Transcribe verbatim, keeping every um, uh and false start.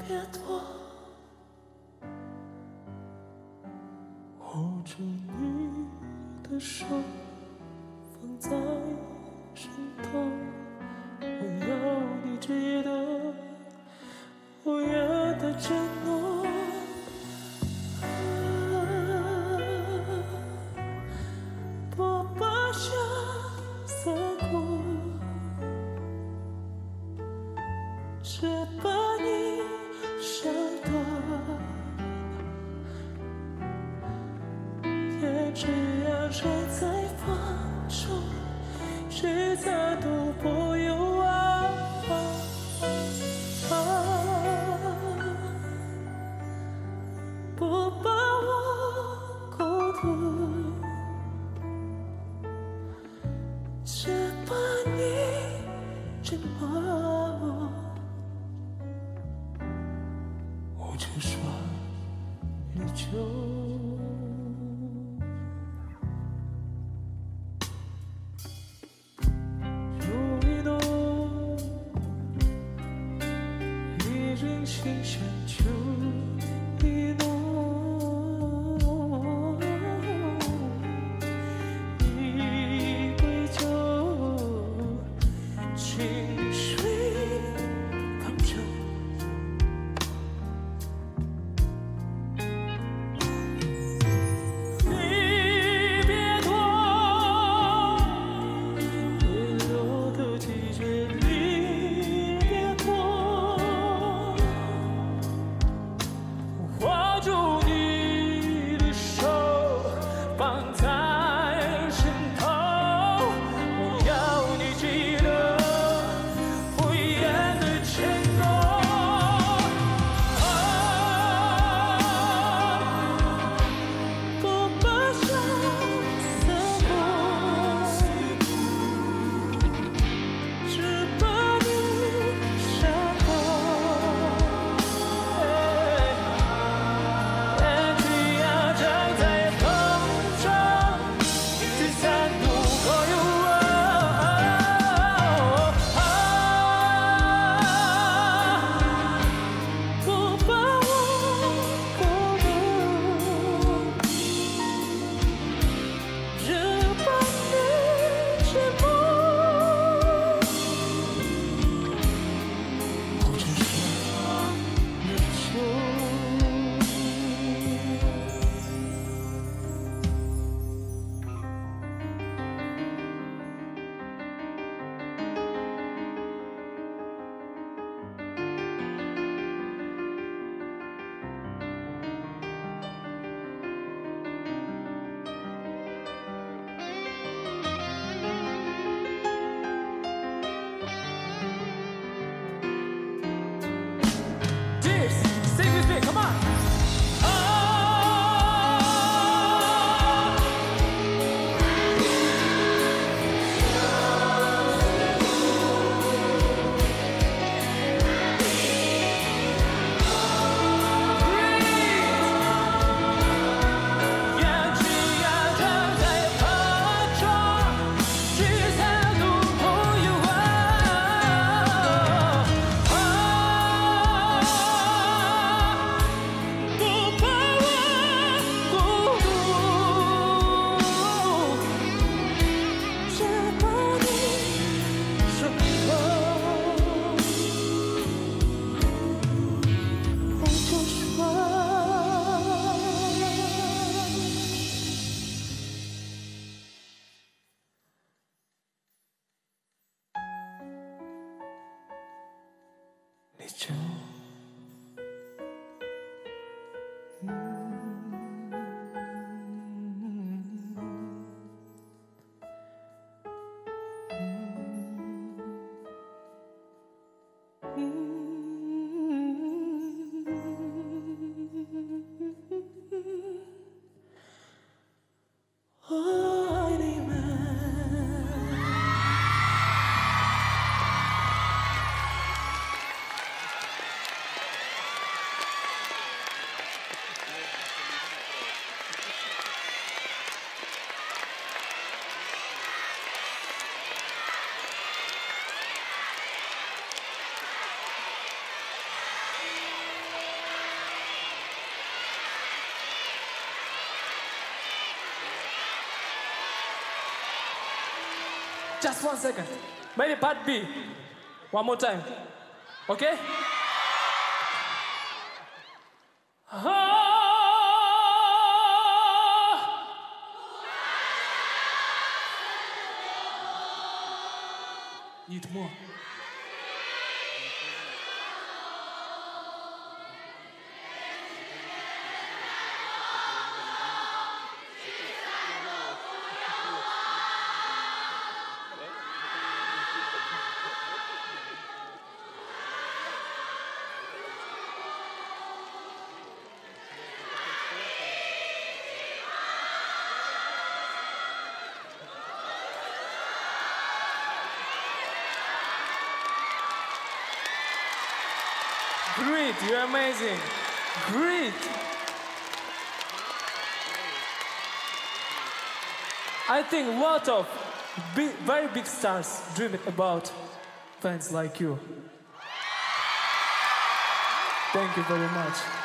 别躲，握住你的手，放在身头。我要你记得五月的承诺。不把相思过，只把你伤断。也只要睡在风中，谁在独步游啊啊！不把我孤独，只把你沉默。我就说你就。心深处一浓，一杯酒，清水放舟。你别躲，微落的季节，你别躲。握住你的手，放在身头。我要你记得不言的承诺。啊，不把相思过，只把你伤透。Sing with me, come on! 你就 Just one second. Maybe part B. One more time. Okay? Ah. Need more. Great, you're amazing. Great. I think a lot of big, very big stars dream about fans like you. Thank you very much.